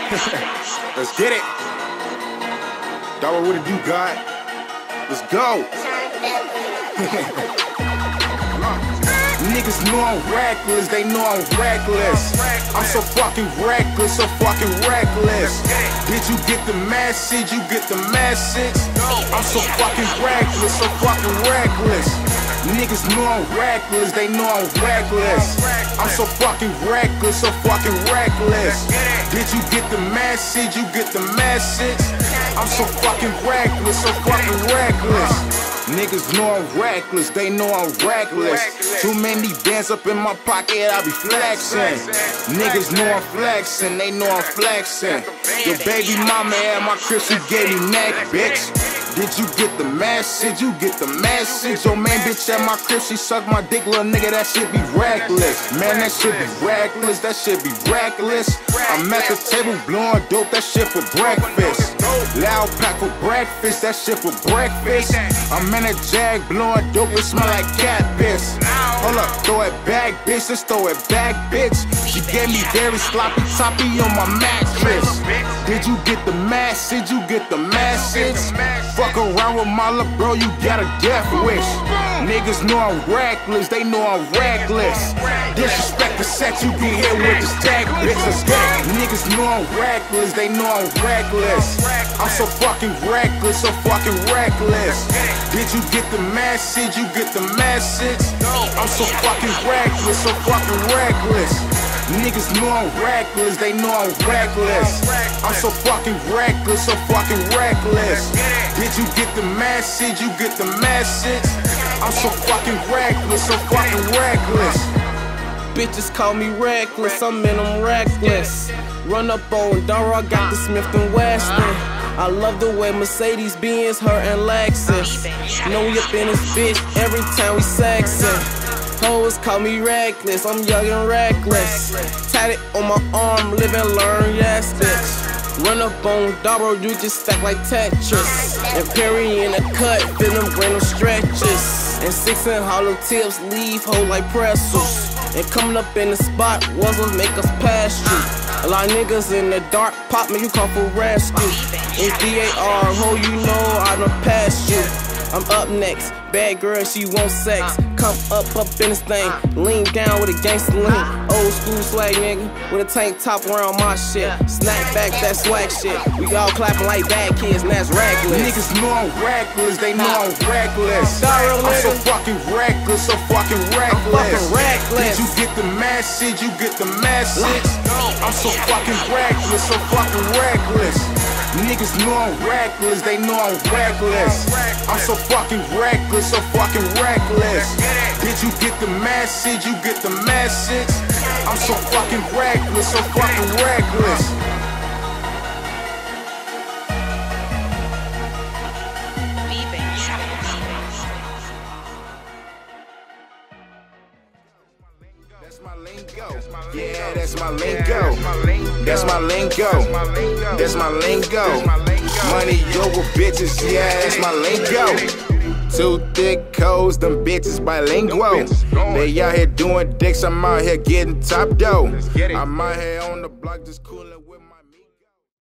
Let's get it. Dawah, what it do, God? Let's go. Niggas know I'm reckless, they know I'm reckless. I'm so fucking reckless, so fucking reckless. Did you get the message? You get the message? I'm so fucking reckless, so fucking reckless. Niggas know I'm reckless, they know I'm reckless. I'm so fucking reckless, so fucking reckless. Did you get the message? You get the message? I'm so fucking reckless, so fucking reckless. Niggas know I'm reckless, they know I'm reckless. Too many bands up in my pocket, I be flexing. Niggas know I'm flexing, they know I'm flexing. Your baby mama at my crib, she gave me neck, bitch. Did you get the message? You get the message. Your main bitch at my crib, she suck my dick, little nigga, that shit be reckless. Man, that shit be reckless, that shit be reckless. I'm at the table blowing dope, that shit for breakfast. Loud pack for breakfast, that shit for breakfast. I'm in a Jag blowing dope, it smell like cat piss. Hold up, throw it back, bitch, let's throw it back, bitch. She gave me very sloppy toppy on my mattress. Did you get the message? You get the message? Fuck around with my little bro, you got a death wish. Niggas know I'm reckless, they know I'm reckless. Disrespect the set, you get hit with this tag, bitch, let's go. Niggas know I'm reckless, they know I'm reckless. I'm so fucking reckless, so fucking reckless. Did you get the message? You get the message? I'm so fucking reckless, so fucking reckless. Niggas know I'm reckless, they know I'm reckless. I'm so fucking reckless, so fucking reckless. Did you get the message? You get the message? I'm so fucking reckless, so fucking reckless. Bitches call me reckless, I'm in them reckless. Run up on Dawah, I got the Smith & Wesson. I love the way Mercedes Benz, her and Lexus. Know we up in this bitch every time we sexin'. Hoes call me reckless, I'm young and reckless. Tatted on my arm, live and learn, yes bitch. Run up on Dawah, you just stack like Tetris. And Perry in the cut, feel them random stretches. And 6 and hollow tips, leave hoes like pretzels. And coming up in the spot, wuzzles make us pass you. A lot of niggas in the dark, pop me, you call for rescue. It's DAR, ho, you know I done passed you. I'm up next, bad girl, she want sex. Come up in this thing, lean down with a gangster lean. Old school swag nigga, with a tank top around my shit. Snap back that swag shit, we all clapping like bad kids, and that's reckless. Niggas know I'm reckless, they know I'm reckless. I'm so fucking reckless, so fucking reckless. Did you get the message? You get the message? I'm so fucking reckless, so fucking reckless. Niggas know I'm reckless, they know I'm reckless. I'm so fucking reckless, so fucking reckless. Did you get the message? You get the message? I'm so fucking reckless, so fucking reckless. That's my lingo. Yeah, that's my lingo. That's my lingo. That's my lingo. Money over bitches, yeah, that's my lingo. Two thick codes, them bitches bilingual. They out here doing dicks, I'm out here getting top dough. I'm out here on the block just coolin'.